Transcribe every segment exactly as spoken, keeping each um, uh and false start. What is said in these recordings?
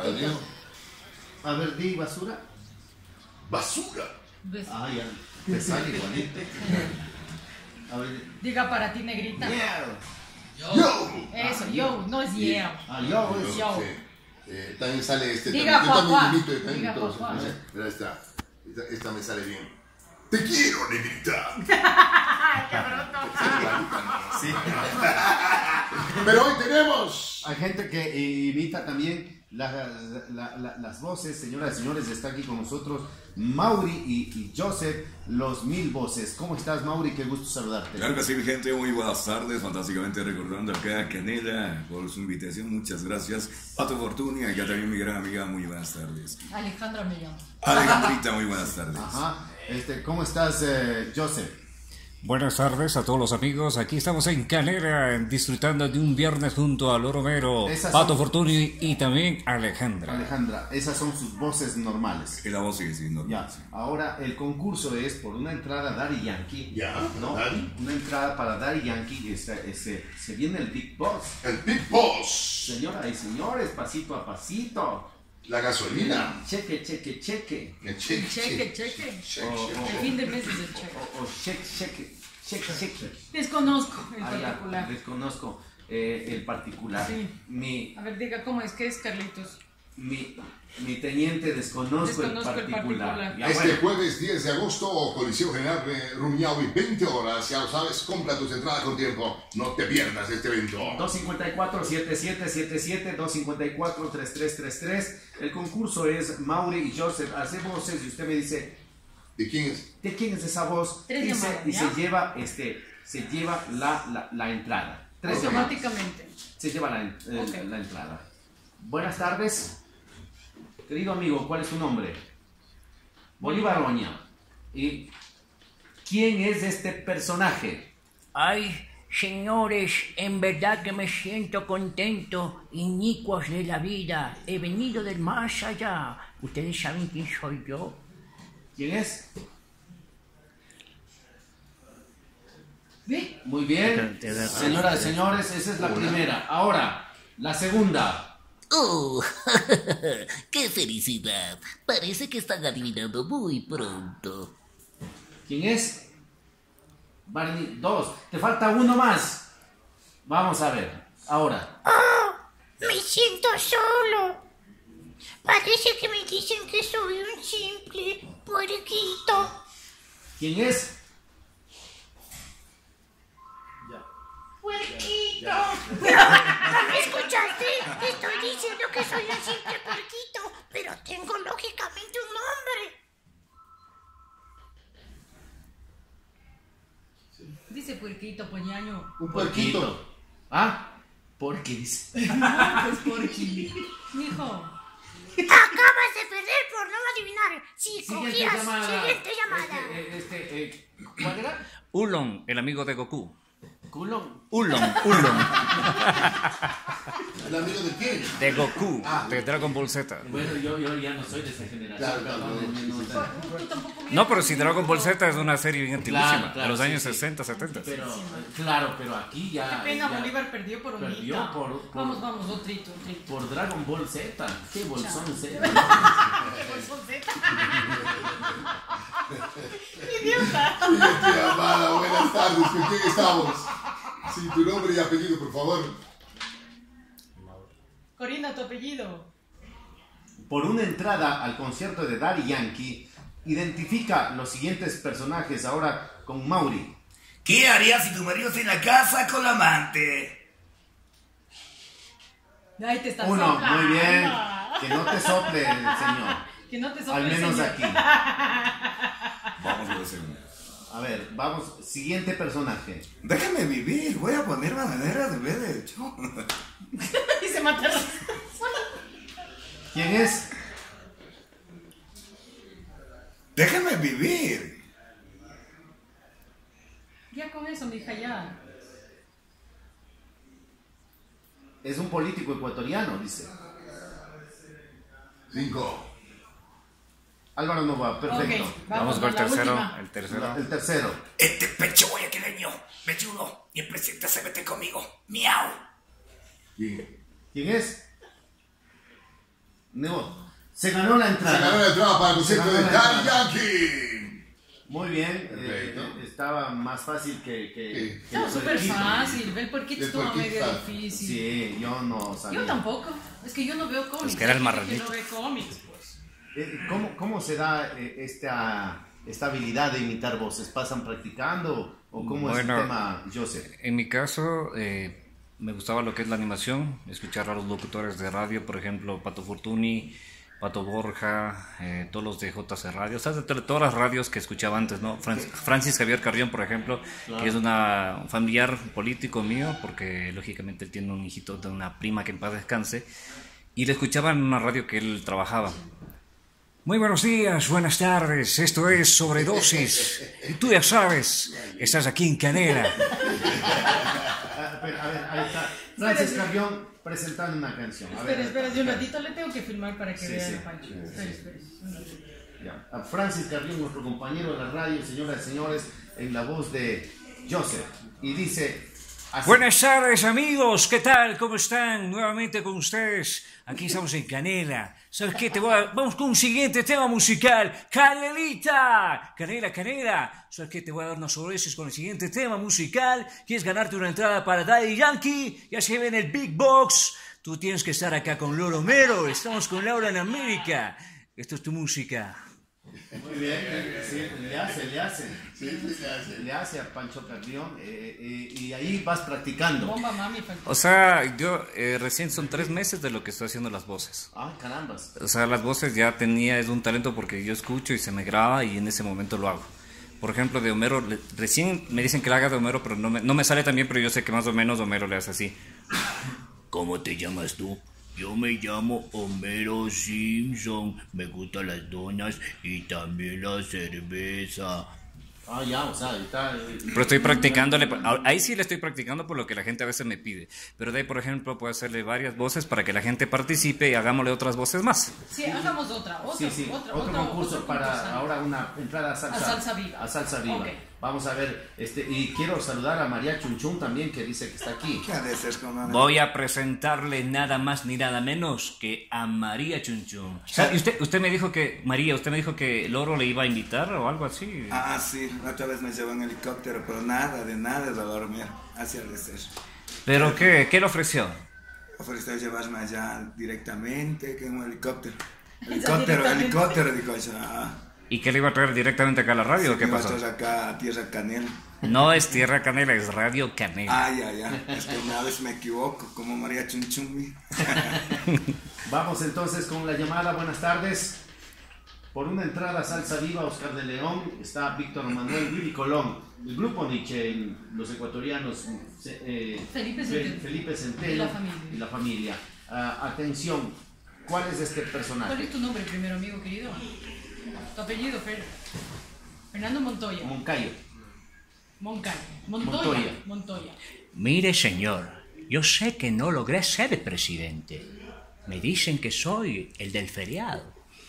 Diego. A ver, di basura. Basura. Ah, ya. Te sale igualito. A ver. Diga para ti, negrita. Yeah. Yo. Eso, yo, no es yeah. Ah, yo, es Yo. Sí. Eh, también sale este. Diga también, yo papá. también imito, yo también Diga imito, papá. ¿sí? Mira, esta, esta, esta me sale bien. Te quiero, negrita. Ay, qué bruto. Sí. Pero hoy tenemos. Hay gente que imita también la, la, la, las voces. Señoras y señores, está aquí con nosotros Mauri y, y Joseph, los mil voces. ¿Cómo estás, Mauri? Qué gusto saludarte. Claro que sí, mi gente, muy buenas tardes. Fantásticamente recordando acá a Canela por su invitación. Muchas gracias. Pato Fortuny, acá también mi gran amiga. Muy buenas tardes. Alejandra me llama. Alejandrita, muy buenas tardes. Ajá. Este, ¿cómo estás, eh, Joseph? Buenas tardes a todos los amigos. Aquí estamos en Canela disfrutando de un viernes junto a Loro Mero, Esas Pato son- Fortuny y también Alejandra. Alejandra, esas son sus voces normales. Y la voz sigue siendo. Ya, ahora el concurso es por una entrada Daddy Yankee. Ya, ¿no? Daddy. Una entrada para Daddy Yankee. Este, este, se viene el Big Boss. El Big Boss. Señoras y señores, pasito a pasito. La gasolina. Cheque, cheque, cheque. El cheque. Cheque, cheque. Cheque, O- cheque. El fin de mes es el cheque. O, o cheque, cheque, cheque, cheque. Desconozco el Ah, ya, particular. desconozco eh, el particular. Sí. Mi, A ver, diga cómo es que es, Carlitos. mi, mi teniente, desconozco, Desconozco el el particular. particular. Ya, Este bueno. jueves diez de agosto, Coliseo General de Rumiñahui, veinte horas. Ya lo sabes, compra tus entradas con tiempo. No te pierdas este evento. dos cinco cuatro, siete siete siete siete, dos cinco cuatro, tres tres tres tres. El concurso es Mauri y Joseph. Hace voces y usted me dice, ¿De quién es? ¿de quién es esa voz? Tres y se, llamadas, y ¿ya? se lleva, este, se lleva la, la, la entrada. Tres llamadas. Automáticamente. Se lleva la, en- eh, Ok. la entrada. Buenas tardes. Querido amigo, ¿cuál es tu nombre? Bolívar Oña. ¿Y quién es este personaje? Ay, señores, en verdad que me siento contento, inicuos de la vida. He venido del más allá. ¿Ustedes saben quién soy yo? ¿Quién es? ¿Ve? Muy bien. Señoras y señores, esa es la primera. Ahora, la segunda. ¡Oh! ¡Qué felicidad! Parece que están adivinando muy pronto. ¿Quién es? Barney, dos. Te falta uno más. Vamos a ver. Ahora. Me siento solo. Parece que me dicen que soy un simple puerquito. ¿Quién es? ¡Puerquito! ¿Me escuchaste? Te estoy diciendo que soy un simple puerquito, pero tengo lógicamente un nombre. Dice puerquito, poñaño. Un puerquito. ¿Ah? ¿Por qué dice? Pues porqui. Mijo. Acabas de perder por no adivinar. Si Siguiente cogías, llamada. siguiente llamada. Este, eh, este, eh, ¿cuál era? Ulon, el amigo de Goku. Culón. Ulon, Ulon. ¿El amigo de quién? De Goku, Ah. de Dragon Ball Z. Bueno, yo, yo ya no soy de esa generación. Claro, claro, perdónenme, no, no, sí, no, Tú tampoco me- No, pero si Dragon Ball Z es una serie bien antiguísima, Claro, claro, de los sí, años sí. sesenta, setenta. Pero, claro, pero aquí ya. Qué pena, ya- Bolívar perdió por unita. Perdió por- por- Vamos, vamos, otrito, otrito. Por Dragon Ball Z. Qué bolsón Z. ¡Idiota! Siguiente llamada, buenas tardes. ¿Con quién estamos? Sí, tu nombre y apellido, por favor. Corina, tu apellido. Por una entrada al concierto de Daddy Yankee, identifica los siguientes personajes ahora con Mauri. ¿Qué harías si tu marido está en la casa con la amante? Ahí te estás Uno, soplando. muy bien. Que no te sople, señor. Que no te sople, Al menos señor. aquí. Vamos a la segunda. A ver, vamos. Siguiente personaje. Déjame vivir, voy a poner banderas de vez de hecho. Y se mataron. ¿Quién es? Déjame vivir. Ya con eso, mija, ya. Es un político ecuatoriano, dice. Cinco. Álvaro Nova, perfecto. Ok, Vamos con el la tercero. última. El tercero. El tercero. Este pecho guayaquileño, me chulo y el presidente se mete conmigo. Miau. ¿Quién? ¿Quién es? No, se ganó la entrada. Se ganó la entrada para el concierto Se de ganó la Daddy entrada. Yankee. Muy bien, Perfecto. eh, estaba más fácil que... que, Sí. que Estaba el súper puerquito. fácil. El puerquito El estaba puerquito medio está- difícil. Sí, yo no sabía. Yo tampoco. Es que yo no veo cómics. Es que era el Hay gente marranito. que no ve cómics, pues. Eh, ¿Cómo, ¿Cómo se da eh, esta, esta habilidad de imitar voces? ¿Pasan practicando o cómo es Bueno, el tema, Joseph? En mi caso, eh, me gustaba lo que es la animación, escuchar a los locutores de radio, por ejemplo, Pato Fortuny, Pato Borja, eh, todos los de J C Radio, o sea, de to- todas las radios que escuchaba antes, ¿no? Fran- Francis Javier Carrión, por ejemplo, Claro. que es una, un familiar político mío, porque lógicamente él tiene un hijito de una prima que en paz descanse, y le escuchaba en una radio que él trabajaba. Muy buenos días, buenas tardes, esto es Sobredosis, y tú ya sabes, estás aquí en Canela. Ah, pero, a ver, ahí está. Francis Carrión presentando una canción. A ver, Espera, espera, un ratito le tengo que filmar para que Sí, vean sí. a Pancho. Espera, espera. un ratito. ya. A Francis Carrión, nuestro compañero de la radio, señoras y señores, en la voz de Joseph. Y dice... así. Buenas tardes amigos, ¿qué tal? ¿Cómo están? Nuevamente con ustedes. Aquí estamos en Canela. ¿Sabes qué? Te voy a... Vamos con un siguiente tema musical. ¡Canelita! Canela, Canela. ¿Sabes qué? Te voy a dar unas sobredosis con el siguiente tema musical. ¿Quieres ganarte una entrada para Daddy Yankee? Ya se ve en el Big Box. Tú tienes que estar acá con Loro Mero. Estamos con Laura en América. Esto es tu música. Muy bien, eh, sí, le hace, le hace. Sí, sí, se hace. Le hace a Pancho Carrión eh, eh, y ahí vas practicando. Bomba mami, Pancho. O sea, yo eh, recién son tres meses de lo que estoy haciendo las voces. Ah, carambas. O sea, las voces ya tenía, es un talento porque yo escucho y se me graba y en ese momento lo hago. Por ejemplo, de Homero, le- recién me dicen que la haga de Homero, pero no me, no me sale tan bien, pero yo sé que más o menos Homero le hace así. ¿Cómo te llamas tú? Yo me llamo Homero Simpson. Me gustan las donas y también la cerveza. Ah, ya, o sea, está... eh, Pero estoy practicándole, ahí sí le estoy practicando por lo que la gente a veces me pide. Pero de ahí, por ejemplo, puedo hacerle varias voces para que la gente participe y hagámosle otras voces más. Sí, hagamos otra, otra, Sí, sí, otra, otro otra, concurso otro para concursante. ahora una entrada a salsa, A salsa viva. A salsa viva. Ok. Vamos a ver, este, y quiero saludar a María Chunchun también, que dice que está aquí. ¿Qué ha de ser con mamá? Voy a presentarle nada más ni nada menos que a María Chunchun. O sea, y usted, usted me dijo que, María, usted me dijo que Loro le iba a invitar o algo así. Ah, sí, la otra vez me llevó en helicóptero, pero nada, de nada de dormir. Así ha de ser. ¿Pero qué? ¿Qué le ofreció? Ofreció llevarme allá directamente, que en un helicóptero. Helicóptero, directamente. helicóptero, digo yo. Ah, ¿Y qué le iba a traer directamente acá a la radio o qué me pasó? vas acá a Tierra Canela. No es Tierra Canela, es Radio Canela. Ah, ya, ya. Es que una vez me equivoco, como María Chunchumi. Vamos entonces con la llamada, buenas tardes. Por una entrada a Salsa Viva, Oscar de León, está Víctor Manuel Willy Colón. El grupo Nietzsche, los ecuatorianos, eh, Felipe Fe- Centeno. Felipe Centeno Y la familia. y la familia. Ah, atención, ¿cuál es este ¿Cuál personaje? es tu nombre primero, amigo querido? Tu apellido, Fer. Fernando Montoya. Moncayo. Moncayo. Montoya. Montoya. Montoya. Mire, señor, yo sé que no logré ser presidente. Me dicen que soy el del feriado.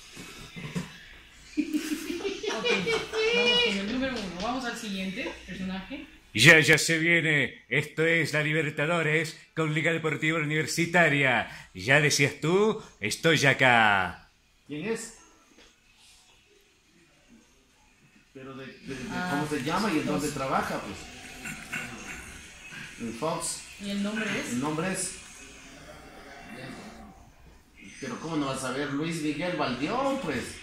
Ok, vamos con el número uno. Vamos al siguiente personaje. Ya, ya se viene. Esto es la Libertadores con Liga Deportiva Universitaria. Ya decías tú, estoy acá. ¿Quién es? Pero de, de- de Ah, cómo se llama y en dónde Fox. trabaja, pues. En Fox. ¿Y el nombre El es? nombre es. Pero ¿cómo no vas a ver? Luis Miguel Valdión, pues.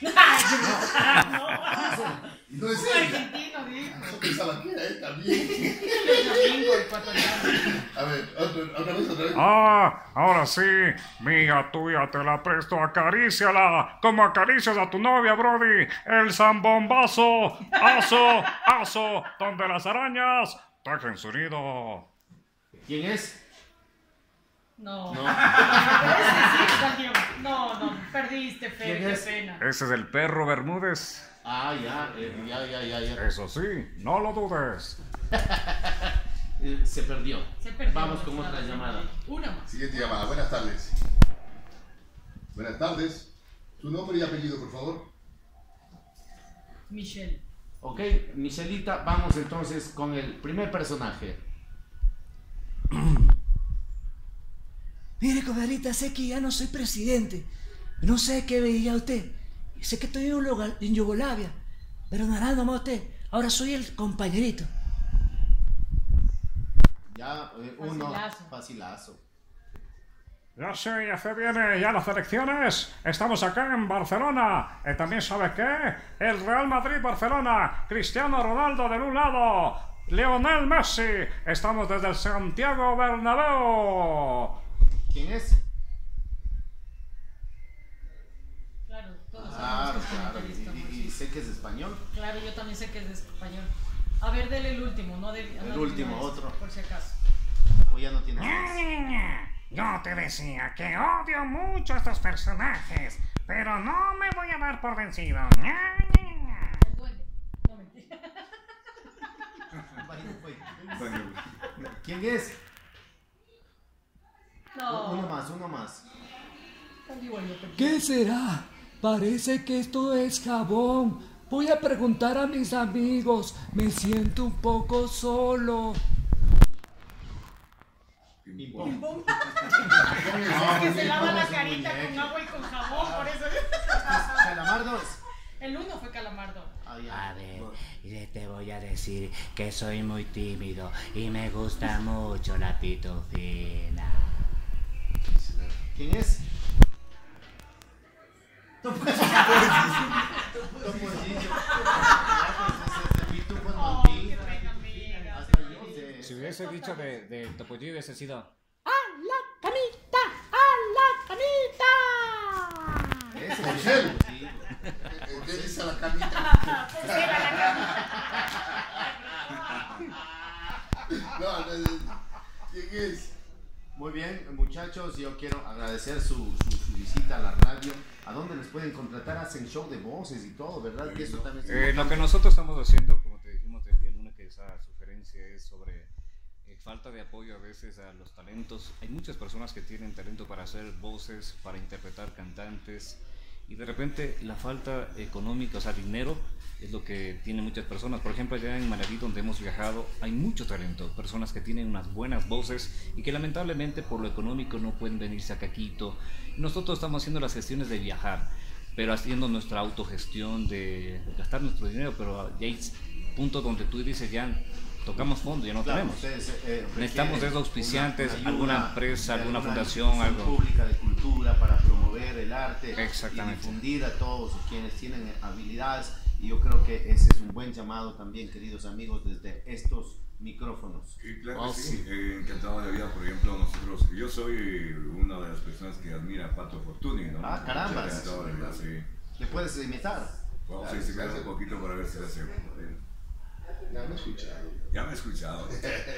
No es Un él. argentino, dijo. Yo pensaba que era él también. Él es gringo, ecuatoriano. A ver, otro- otra vez, otra vez. Ah, ahora sí, mía tuya te la presto, acaríciala, como acaricias a tu novia, Brody, el zambombazo, aso, aso, donde las arañas tejen su nido. ¿Quién es? No. No. No, ese sí, Valdión. No, no, perdiste, Fer, ¿Quién qué es? pena. Ese es el perro Bermúdez. Ah, ya, eh, ya, ya, ya, ya. Eso sí, no lo dudes. Eh, se perdió. Se perdió. Vamos con Nada, otra se llamada. perdió. Una más. Siguiente llamada. Buenas tardes. Buenas tardes. ¿Su nombre y apellido, por favor? Michelle. Ok, Michelita, vamos entonces con el primer personaje. Mire, comadrita, sé que ya no soy presidente, No sé qué veía usted. Sé que estoy en, un lugar, en Yugoslavia. Pero nada, nomás usted. Ahora soy el compañerito. Ya, eh, uno. Facilazo. Facilazo. Ya sí, ya se viene ya las elecciones. Estamos acá en Barcelona. Y también, ¿sabe qué? El Real Madrid-Barcelona. Cristiano Ronaldo de un lado. Lionel Messi. Estamos desde el Santiago Bernabéu. ¿Quién es? Claro, todos Claro, sabemos que es claro. comentarista, Y, pues, y- y sí. sé que es español. Claro, yo también sé que es de español. A ver, dele el último, no de, no El último, adivino este, otro. por si acaso. O ya no tienes más. Yo te decía que odio mucho a estos personajes, pero no me voy a dar por vencido. El duende. No, mentira. ¿Quién es? No. Uno más, uno más. Digo yo, pero- ¿Qué será? Parece que esto es jabón. Voy a preguntar a mis amigos. Me siento un poco solo. Pim pom. Es que se lava la carita con agua y con jabón, por eso. Calamardo. El uno fue Calamardo. Ah, ya. A ver, yo te voy a decir que soy muy tímido y me gusta mucho la pitufina. ¿Quién es? Topollillo. Ay, qué pena, amiga. Hasta yo sé. Si hubiese dicho de, de Topollillo hubiese sido... ¡A la camita! ¡A la camita! Ese Por es ser. sí. ¿Qué dice la camita? Pues era la No, no, no. ¿Quién es? Muy bien, muchachos, yo quiero agradecer su, su, su visita a la radio. ¿A dónde les pueden contratar? Hacen show de voces y todo, ¿verdad? Que eso también es Eh, lo que importante. nosotros estamos haciendo, como te dijimos el día lunes, que esa sugerencia es sobre eh, falta de apoyo a veces a los talentos. Hay muchas personas que tienen talento para hacer voces, para interpretar cantantes, y de repente la falta económica, o sea, dinero, es lo que tienen muchas personas. Por ejemplo, allá en Manaví, donde hemos viajado, hay mucho talento, personas que tienen unas buenas voces y que lamentablemente por lo económico no pueden venirse a Quito. Nosotros estamos haciendo las gestiones de viajar, pero haciendo nuestra autogestión de gastar nuestro dinero, pero ya hay puntos donde tú dices, ya tocamos fondo, ya no Claro, tenemos. ustedes, eh, Necesitamos de esos auspiciantes, una- una alguna ayuda empresa, de alguna alguna fundación, institución algo. pública de cultura para promover el arte Exactamente. y difundir a todos quienes tienen habilidades. Y yo creo que ese es un buen llamado también, queridos amigos, desde estos micrófonos. Y claro Oh, que sí, eh, encantado de la vida, por ejemplo, nosotros, yo soy una de las personas que admira a Pato Fortuny, ¿no? Ah, caramba. Encantado de la vida, sí. ¿Le puedes imitar? Vamos a investigar un poquito para ver si lo hace. Ya me he escuchado. Ya me he escuchado.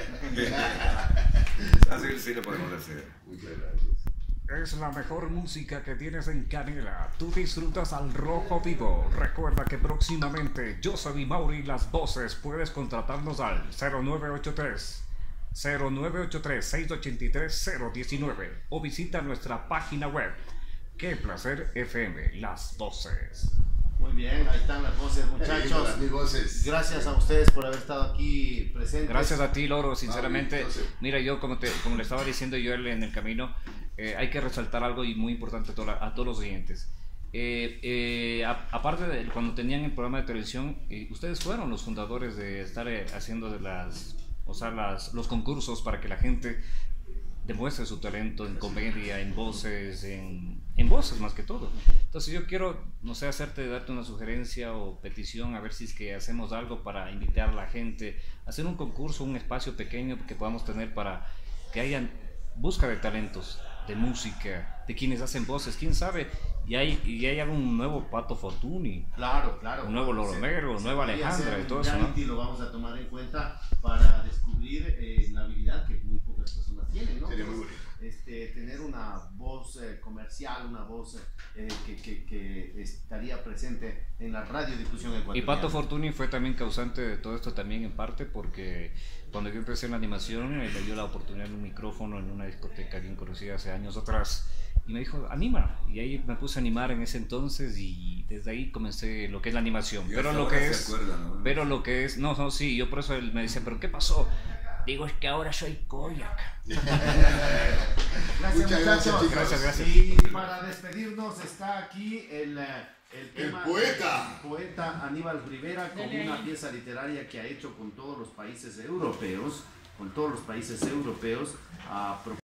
Así sí lo podemos hacer. Muchas gracias. Es la mejor música que tienes en Canela. Tú disfrutas al rojo vivo. Recuerda que próximamente yo soy Mauri Las Voces. Puedes contratarnos al cero nueve ocho tres cero nueve ocho tres seis ocho tres cero uno nueve o visita nuestra página web. Qué placer F M, Las Voces. Muy bien, ahí están las voces, Ahí muchachos. están las mis voces. Gracias a ustedes por haber estado aquí presentes. Gracias a ti, Loro, sinceramente. Ah, entonces- Mira, yo como, te, como le estaba diciendo yo en el camino, eh, hay que resaltar algo y muy importante a, to- a todos los oyentes. Eh, eh, a- aparte de cuando tenían el programa de televisión, eh, ustedes fueron los fundadores de estar eh, haciendo de las, o sea, las, los concursos para que la gente demuestre su talento en comedia, en voces, en, en voces más que todo. Entonces yo quiero, no sé, hacerte, darte una sugerencia o petición, a ver si es que hacemos algo para invitar a la gente, hacer un concurso, un espacio pequeño que podamos tener para que haya busca de talentos, de música, de quienes hacen voces, quién sabe, y hay, y hay algún nuevo Pato Fortuny, Claro, claro. un nuevo Loro Se- Negro, se nueva podría Alejandra hacer y todo un eso, ¿no? reality, lo vamos a tomar en cuenta para descubrir eh, la habilidad que muy pocas personas tienen, ¿no? Sería muy Es, bonito. Este, tener una voz eh, comercial, una voz eh, que, que, que estaría presente en la radiodifusión Y ecuatoriana. Pato Fortuny fue también causante de todo esto también en parte porque cuando yo empecé en la animación eh, le dio la oportunidad de un micrófono en una discoteca bien conocida hace años atrás y me dijo anima y ahí me puse a animar en ese entonces y desde ahí comencé lo que es la animación, Y pero hasta lo ahora que se es acuerdan, ¿no? pero lo que es no no sí yo por eso él me decía pero qué pasó. Digo, es que ahora soy Koyak. Gracias, Muchas gracias, muchachos. chicos. Gracias, gracias. Y para despedirnos está aquí el, eh, el, El tema- poeta. el poeta Aníbal Rivera con Dele una ahí. pieza literaria que ha hecho con todos los países europeos, con todos los países europeos, a